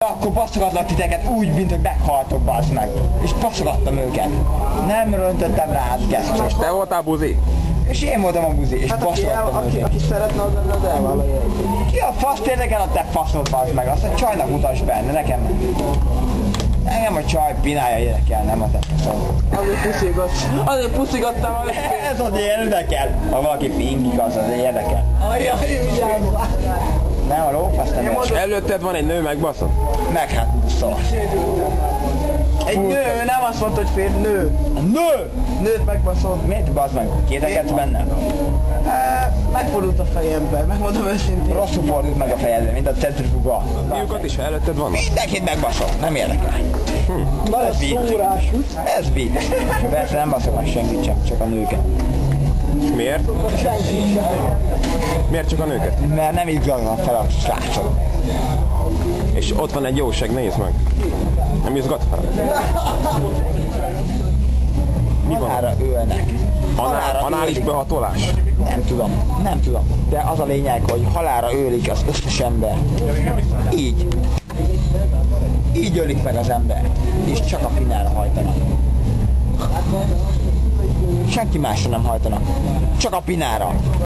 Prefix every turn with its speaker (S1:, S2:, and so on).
S1: Akkor passzogatlak titeket úgy, mint hogy meghaltok, bassz meg. És passzogattam őket. Nem röntöttem rá gesztus.
S2: Te voltál buzi?
S1: És én voltam a buzi, és passzogattam őket.
S3: Aki szeretne, az elvállalja.
S1: Ki a fasz érdekel a te faszod, bassz meg? Azt a csajnak utasd benne, nekem nem. Engem a csaj pinája érdekel, nem a te faszod.
S3: Azért puszigattam a
S1: Ez az érdekel. Ha valaki pingik, az érdekel. Nem, a lófasz nem érdekel.
S2: És előtted van egy nő, megbaszod?
S1: Meg hát szar.
S3: Egy nő, nem azt mondta, hogy fél nő.
S1: Nő!
S3: Nőt megbaszol.
S1: Miért bazd meg? Kétekedsz benne?
S3: Megfordult a fejembe, megmondom őszintén.
S1: Rosszul fordult meg a fejedbe, mint a centrifuga.
S2: Fiúkat is, ha előtted van?
S1: Mindenkit megbaszol, nem érdekel. Ez vicc. Ez vicc. Persze nem baszok meg senkit sem, csak a nőket.
S2: Miért? Miért csak a nőket?
S1: Mert nem izgatnak fel a srácok.
S2: És ott van egy jóság, nézd meg. Nem izgat fel?
S1: Halára ölnek.
S2: Anális behatolás?
S1: Nem tudom. De az a lényeg, hogy halálra ölik az összes ember. Így. Így ölik meg az ember. És csak a pinára hajtanak. Senki másra nem hajtanak. Csak a pinára.